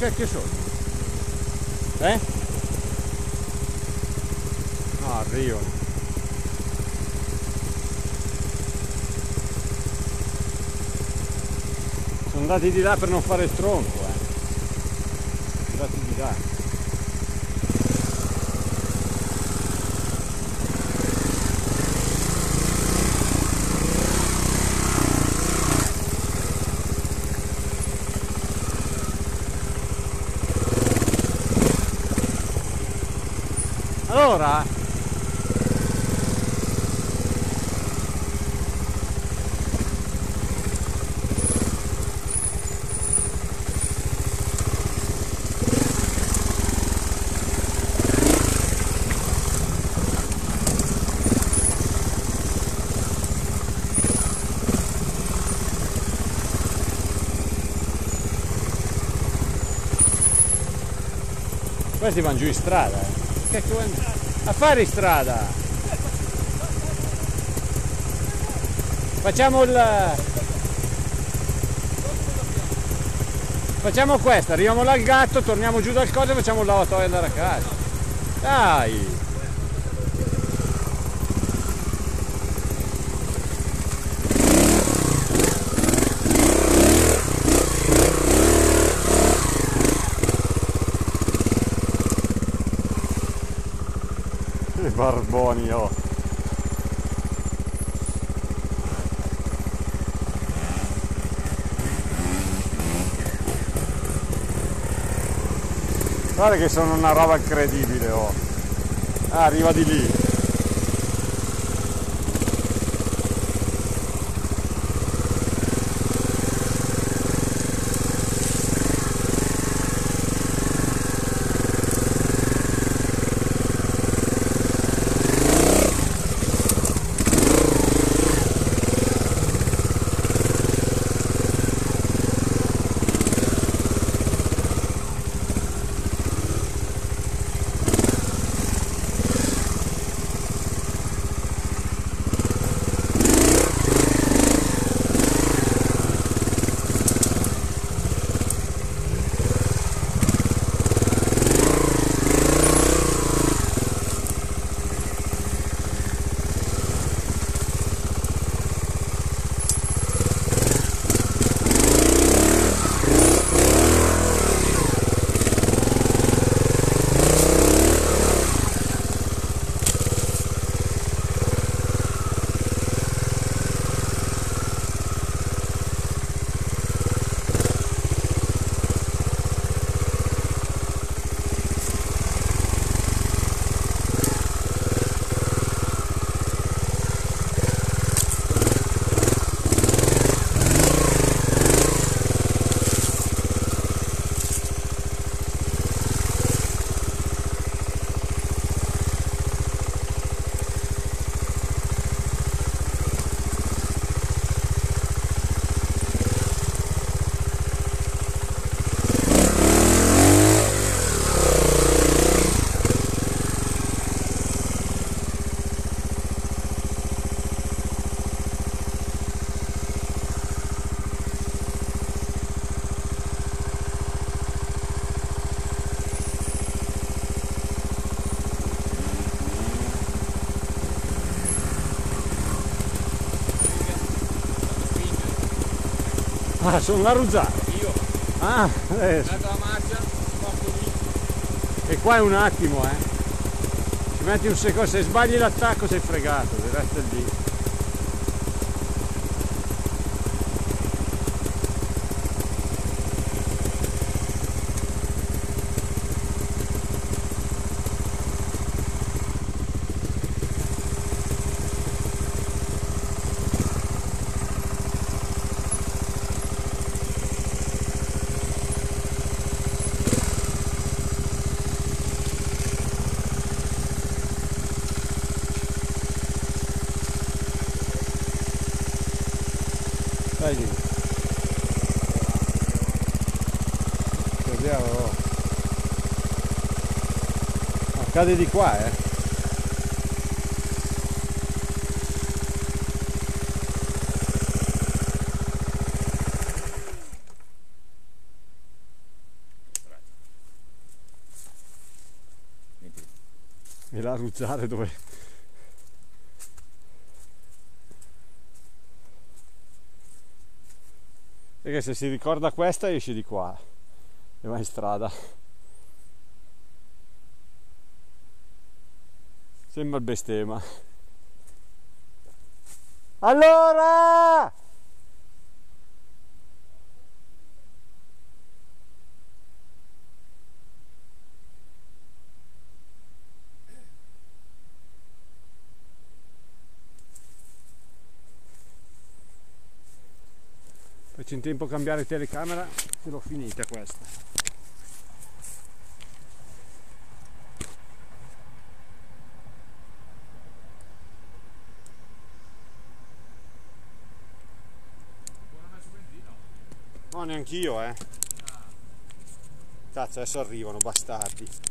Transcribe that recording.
cacchio sono? Eh? No, arrivano. Sono andati di là per non fare il tronco, Sono andati di là. Allora, questi vanno giù in strada, Che a fare in strada? Facciamo questa, arriviamo là al gatto, torniamo giù dal coso e facciamo il lavatoio e andare a casa. Dai! Barboni, oh. Guarda che sono una roba incredibile, oh. Ah, arriva di lì. Ah, sono la Ruzzara. Io. Ah, adesso. Dato la marcia, porto lì. E qua è un attimo, Ci metti un secondo, se sbagli l'attacco sei fregato, il resto è lì. Dai lì. Vediamo. Cade di qua, e la ruzzare dove... Perché se si ricorda questa esce di qua e va in strada. Sembra il bestema. Allora! Faccio in tempo a cambiare telecamera, se l'ho finita questa. No, neanch'io, Cazzo, adesso arrivano, bastardi.